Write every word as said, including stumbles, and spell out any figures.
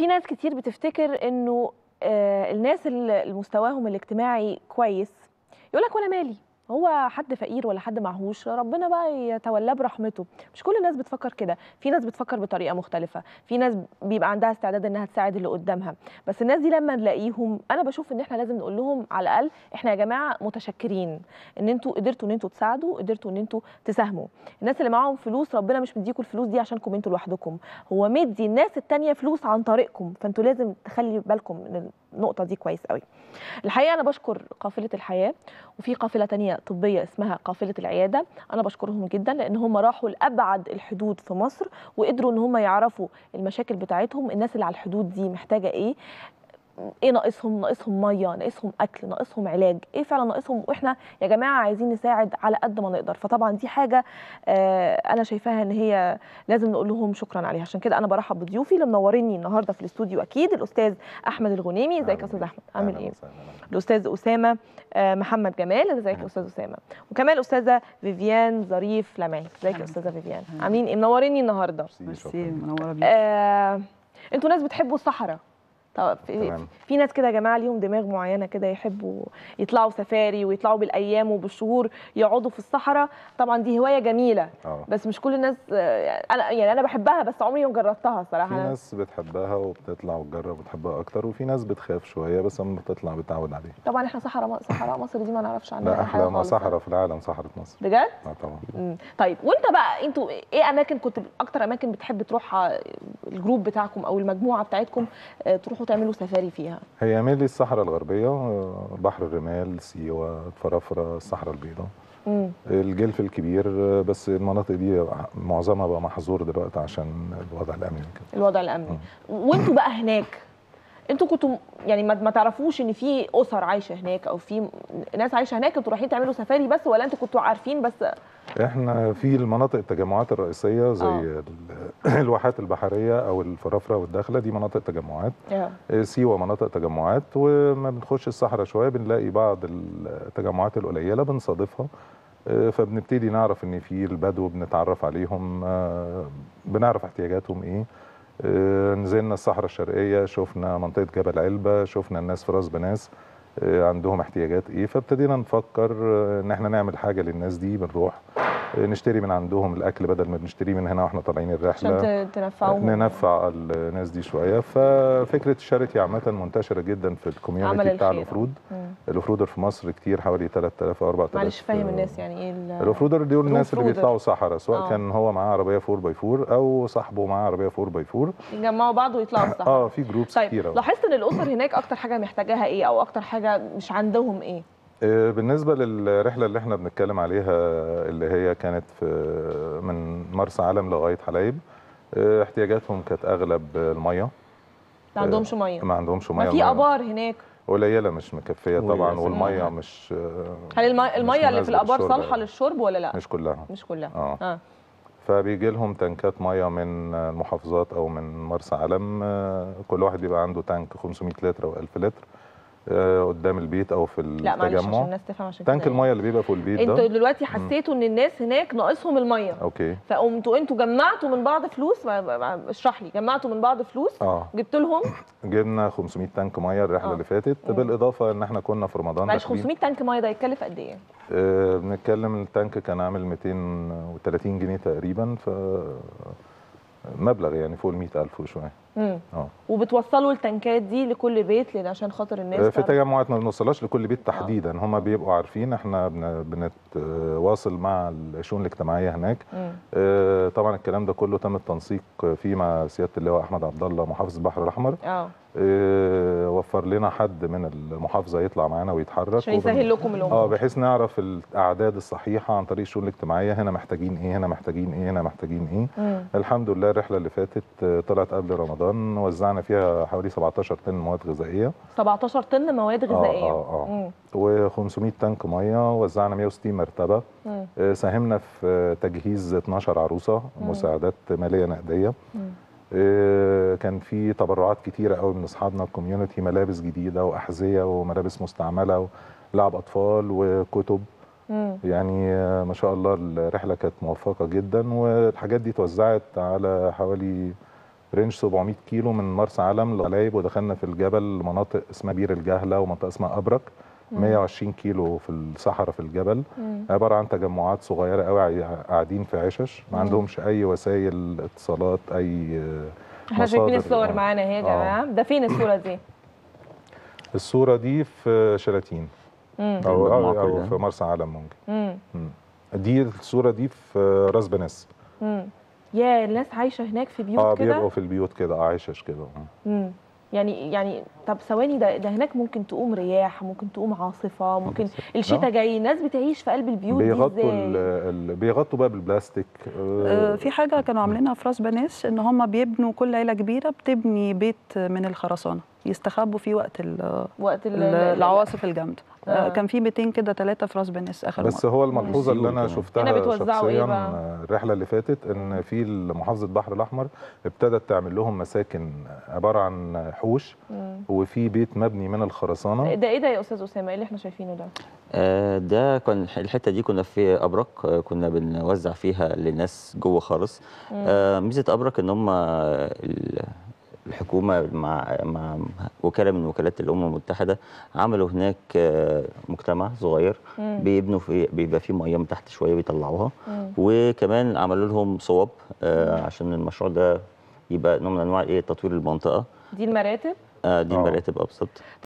ناس كتير بتفتكر انه آه، الناس اللي مستواهم الاجتماعي كويس يقول لك وانا مالي، هو حد فقير ولا حد معهوش ربنا بقى يتولاه برحمته. مش كل الناس بتفكر كده، في ناس بتفكر بطريقه مختلفه، في ناس بيبقى عندها استعداد انها تساعد اللي قدامها. بس الناس دي لما نلاقيهم انا بشوف ان احنا لازم نقول لهم على الاقل احنا يا جماعه متشكرين ان انتوا قدرتوا ان انتوا تساعدوا، قدرتوا ان انتوا تساهموا. الناس اللي معاهم فلوس ربنا مش مديكم الفلوس دي عشانكم انتوا لوحدكم، هو مدي الناس التانيه فلوس عن طريقكم، فانتوا لازم تخلي بالكم من النقطه دي كويس قوي. الحقيقه انا بشكر قافله الحياه، وفي قافله تانية طبيه اسمها قافله العياده، انا بشكرهم جدا لان هم راحوا لابعد الحدود في مصر وقدروا ان هم يعرفوا المشاكل بتاعتهم، الناس اللي على الحدود دي محتاجه ايه، ايه ناقصهم، ناقصهم ميه، ناقصهم اكل، ناقصهم علاج، ايه فعلا ناقصهم، واحنا يا جماعه عايزين نساعد على قد ما نقدر. فطبعا دي حاجه آه انا شايفاها ان هي لازم نقول لهم شكرا عليها. عشان كده انا برحب بضيوفي اللي منوريني النهارده في الاستوديو، اكيد الاستاذ احمد الغنيمي. ازيك يا استاذ احمد، عامل ايه؟ الاستاذ اسامه آه محمد جمال. ازيك يا استاذ اسامه؟ وكمان الاستاذه فيفيان ظريف لمعي. ازيك يا استاذه فيفيان؟ عاملين ايه؟ منوريني النهارده. ميرسي، منوره بيك. آه انتوا ناس بتحبوا الصحراء. طب في, في ناس كده يا جماعه ليهم دماغ معينه كده، يحبوا يطلعوا سفاري ويطلعوا بالايام وبالشهور يقعدوا في الصحراء. طبعا دي هوايه جميله أوه. بس مش كل الناس، انا يعني انا بحبها بس عمري ما جربتها صراحه. في ناس بتحبها وبتطلع وتجرب وتحبها اكتر، وفي ناس بتخاف شويه بس لما بتطلع بتعود عليها. طبعا احنا صحراء صحراء مصر دي ما نعرفش عنها لا احلى ما صحراء في العالم صحراء مصر بجد. اه طبعا. مم. طيب وانت بقى انتوا ايه اماكن كنت اكتر اماكن بتحب تروحها الجروب بتاعكم او المجموعه بتاعتكم تروحوا تعملوا سفاري فيها؟ هي ميلي الصحراء الغربيه، بحر الرمال، سيوه، فرافره، الصحراء البيضاء، مم. الجلف الكبير. بس المناطق دي معظمها بقى محظور دلوقتي عشان الوضع الامني كده. الوضع الامني. وانتوا بقى هناك انتوا كنتوا يعني ما تعرفوش ان في اسر عايشه هناك او في ناس عايشه هناك، انتوا رايحين تعملوا سفاري بس ولا انتوا كنتوا عارفين بس؟ احنا في المناطق التجمعات الرئيسيه زي أوه. الواحات البحريه او الفرافره والداخله، دي مناطق تجمعات. أوه. سيوه مناطق تجمعات، وما بنخش الصحراء شويه بنلاقي بعض التجمعات القليله بنصادفها، فبنبتدي نعرف ان في البدو، بنتعرف عليهم، بنعرف احتياجاتهم ايه. نزلنا الصحراء الشرقيه، شفنا منطقه جبل علبه، شفنا الناس في راس بناس عندهم احتياجات ايه، فابتدينا نفكر ان احنا نعمل حاجه للناس دي. بنروح نشتري من عندهم الاكل بدل ما بنشتريه من هنا واحنا طالعين الرحله، عشان تنفعوهم، ننفع الناس دي شويه. ففكره الشاريتي عامه منتشره جدا في الكوميونتي بتاع الاوفرود. الاوفرودر في مصر كتير، حوالي ثلاثة آلاف او أربعة آلاف. معلش فاهم الناس يعني ايه الاوفرودر؟ دول الناس اللي بيطلعوا صحراء، سواء أوه. كان هو معاه عربيه فور باي فور او صاحبه معاه عربيه فور باي فور، يجمعوا بعض ويطلعوا الصحراء. اه في جروبس طيب كتيره. لاحظت ان الاسر هناك اكتر حاجه محتاجاها ايه او اكتر حاجه مش عندهم ايه؟ بالنسبه للرحله اللي احنا بنتكلم عليها اللي هي كانت في من مرسى علم لغايه حلايب، احتياجاتهم كانت اغلب الميه. ما عندهمش ميه؟ ما عندهمش ميه. ما في ابار هناك قليله مش مكفيه طبعا، والميه مش. هل الميه, المية اللي في الابار صالحه للشرب ولا لا؟ مش كلها. مش كلها اه, آه. فبيجي لهم تنكات ميه من المحافظات او من مرسى علم، كل واحد بيبقى عنده تانك خمسمائة لتر او ألف لتر قدام البيت او في التجمع. لا معلش عشان الناس تفهم، عشان تانك الميه اللي بيبقى فوق البيت انتوا ده. انتوا دلوقتي حسيتوا ان الناس هناك ناقصهم الميه، اوكي، فقمتوا انتوا جمعتوا من بعض فلوس. اشرح لي، جمعتوا من بعض فلوس اه جبت لهم؟ جبنا خمسمائة تانك ميه الرحله آه. اللي فاتت، مم. بالاضافه ان احنا كنا في رمضان. معلش خمسمائة تانك ميه ده يتكلف قد ايه؟ آه بنتكلم التانك كان عامل مئتين وثلاثين جنيه تقريبا، ف مبلغ يعني فوق ال مئة ألف وشويه. امم اه وبتوصلوا التنكات دي لكل بيت لان عشان خاطر الناس في تجمعات ما بنوصلهاش لكل بيت تحديدا. آه. هم بيبقوا عارفين، احنا بنتواصل مع الشؤون الاجتماعيه هناك. آه طبعا الكلام ده كله تم التنسيق فيه مع سياده اللواء احمد عبد الله محافظ البحر الاحمر. اه آه وفر لنا حد من المحافظه يطلع معانا ويتحرك عشان يسهل لكم الامور. اه بحيث نعرف الاعداد الصحيحه عن طريق الشؤون الاجتماعيه، هنا محتاجين ايه، هنا محتاجين ايه، هنا محتاجين ايه. مم. الحمد لله الرحله اللي فاتت طلعت قبل رمضان، وزعنا فيها حوالي سبعتاشر طن مواد غذائيه. سبعتاشر طن مواد غذائيه. اه اه, آه. و500 تانك ميه، وزعنا مئة وستين مرتبه. مم. آه ساهمنا في تجهيز اتناشر عروسه، مم. مساعدات ماليه نقديه. مم. آه كان في تبرعات كتيره قوي من اصحابنا الكوميونتي، ملابس جديده واحذيه وملابس مستعمله ولعب اطفال وكتب. مم. يعني آه ما شاء الله الرحله كانت موفقه جدا، والحاجات دي توزعت على حوالي رينج سبعمية كيلو من مرسى علم لغلايب، ودخلنا في الجبل مناطق اسمها بير الجهله ومنطقه اسمها ابرك. مية وعشرين كيلو في الصحراء في الجبل. مم. عباره عن تجمعات صغيره قوي قاعدين في عشش، ما عندهمش اي وسائل اتصالات، اي احنا شايفين الصور معانا اهي يا جماعه. ده فين الصوره دي؟ الصوره دي في شلاتين. مم. او او, أو في مرسى علم ممكن. مم. مم. دي الصوره دي في راس بناس. امم يا الناس عايشه هناك في بيوت اه كده؟ اه بيبقوا في البيوت كده، اه عشش كده. امم يعني يعني طب ثواني، ده ده هناك ممكن تقوم رياح، ممكن تقوم عاصفه، ممكن الشتاء جاي، الناس بتعيش في قلب البيوت دي ازاي؟ بيغطوا ال بيغطوا بقى بالبلاستيك. آه في حاجه كانوا عاملينها في راس بناس، ان هم بيبنوا كل عيله كبيره بتبني بيت من الخرسانه يستخبوا فيه وقت ال وقت ال العواصف الجامده. آه. كان في بيتين كده ثلاثه في راس بناس اخر بس مرة. هو الملحوظه اللي انا شفتها شخصيا إيه الرحله اللي فاتت، ان في محافظه البحر الاحمر ابتدت تعمل لهم مساكن عباره عن حوش، مم. وفي بيت مبني من الخرسانه. ده ايه ده يا استاذ اسامه؟ ايه اللي احنا شايفينه ده؟ آه ده كان الحته دي كنا في ابرك، آه كنا بنوزع فيها للناس جوه خالص. آه ميزه ابرك ان هم الحكومه مع مع وكاله من وكالات الامم المتحده عملوا هناك مجتمع صغير. مم. بيبنوا في بيبقى فيه ميه من تحت شويه بيطلعوها. مم. وكمان عملوا لهم صواب آه عشان المشروع ده يبقى نوع من انواع ايه تطوير المنطقه. دي المراتب؟ آه دي المراتب ابسط.